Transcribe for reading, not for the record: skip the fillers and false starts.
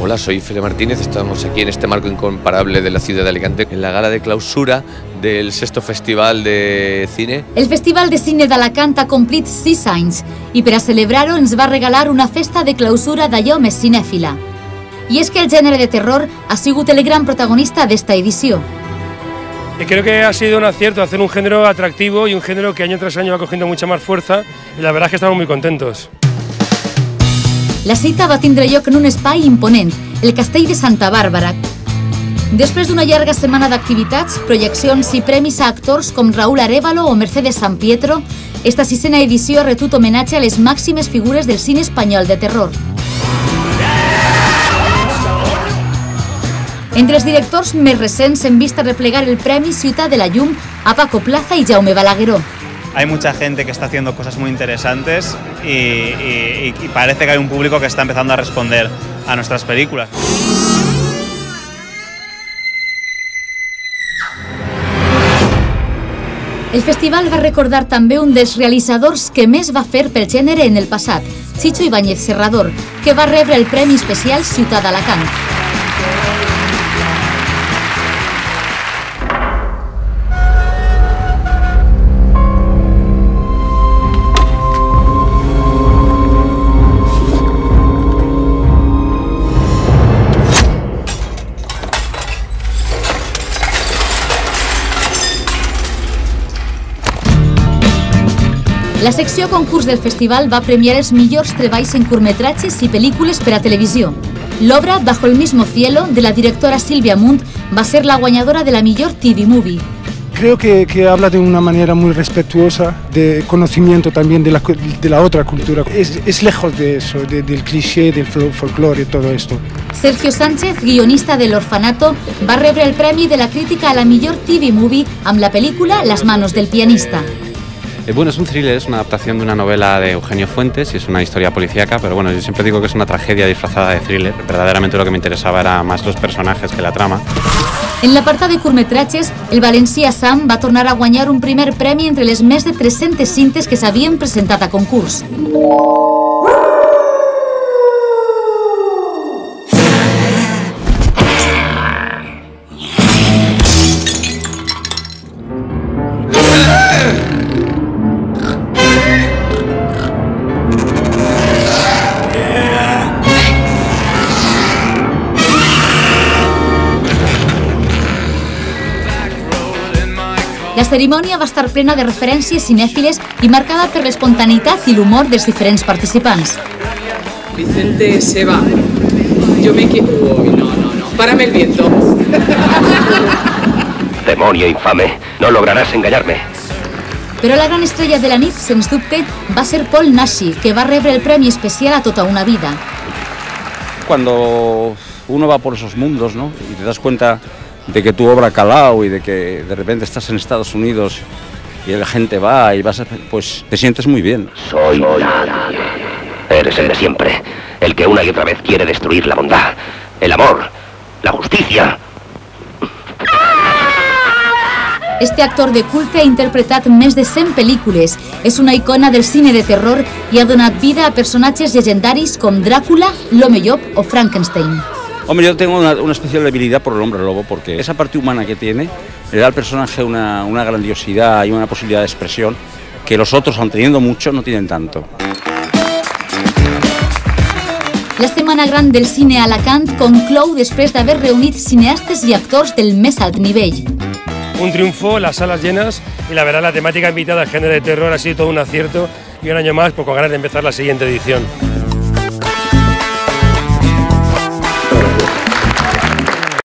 Hola, soy Fede Martínez, estamos aquí en este marco incomparable de la ciudad de Alicante, en la gala de clausura del 6è Festival de Cine. El Festival de Cine d'Alacant ha complit 6 anys i per a celebrar-ho ens va regalar una festa de clausura d'allò més cinèfila. I és que el gènere de terror ha sigut el gran protagonista d'esta edició. Creo que ha sido un acierto hacer un género atractivo y un género que año tras año va cogiendo mucha más fuerza y la verdad es que estamos muy contentos. La cita va tindre lloc en un espai imponent, el Castell de Santa Bàrbara. Després d'una llarga setmana d'activitats, projeccions i premis a actors com Raúl Arévalo o Mercedes Sampietro, esta 6a edició ha retut homenatge a les màximes figures del cine espanyol de terror. Entre els directors més recents hem vist replegar el Premi Ciutat de la Llum a Paco Plaza i Jaume Balagueró. Hay mucha gente que está haciendo cosas muy interesantes y parece que hay un público que está empezando a responder a nuestras películas. El festival va recordar també un dels realitzadors que més va fer pel gènere en el passat, Chicho Ibáñez Serrador, que va rebre el Premi Especial Ciutat d'Alacant. La secció concurs del festival va premiar els millors treballs en curtmetratges i pel·lícules per a televisió. L'obra Bajo el mismo cielo, de la directora Sílvia Munt, va ser la guanyadora de la millor TV Movie. Creo que habla de una manera muy respetuosa, de conocimiento también de la otra cultura. Es lejos de eso, del cliché, del folclore y todo esto. Sergio Sánchez, guionista de L'Orfanato, va rebre el premi de la crítica a la millor TV Movie amb la pel·lícula Las manos del pianista. Bueno, es un thriller, es una adaptación de una novela de Eugenio Fuentes y es una historia policíaca, pero bueno, yo siempre digo que es una tragedia disfrazada de thriller. Verdaderamente lo que me interesaba era más los personajes que la trama. En l'apartat de curtmetratges, el valencià Sam va tornar a guanyar un primer premi entre les més de 300 cintes que s'havien presentat a concurs. La cerimònia va estar plena de referències cinèfiles i marcada per l'espontaneïtat i l'humor dels diferents participants. Vicente se va. Yo me quiero... Uy, no. Párame el viento. Demonio infame, no lograrás engañarme. Però la gran estrella de la nit, sens dubte, va ser Paul Naschy, que va rebre el premi especial a Tota una vida. Cuando uno va por esos mundos, ¿no? Y te das cuenta de que tu obra ha calado y de que de repente estás en Estados Unidos y la gente va y vas a, pues te sientes muy bien. Soy nadie. Eres el de siempre, el que una y otra vez quiere destruir la bondad, el amor, la justicia. Este actor de culte ha interpretat més de 100 pel·lícules, és una icona del cine de terror i ha donat vida a personatges llegendaris com Dràcula, l'Home Llop o Frankenstein. Hombre, yo tengo una especial debilidad por el hombre lobo, porque esa parte humana que tiene le da al personaje una grandiosidad y una posibilidad de expresión que los otros, aun teniendo mucho, no tienen tanto. La Setmana Gran del Cine a Alacant conclou després d'haver reunit cineastes i actors del més alt nivell. Un triunfo, las salas llenas y la verdad la temática invitada al género de terror ha sido todo un acierto y un año más pues, con ganas de empezar la siguiente edición.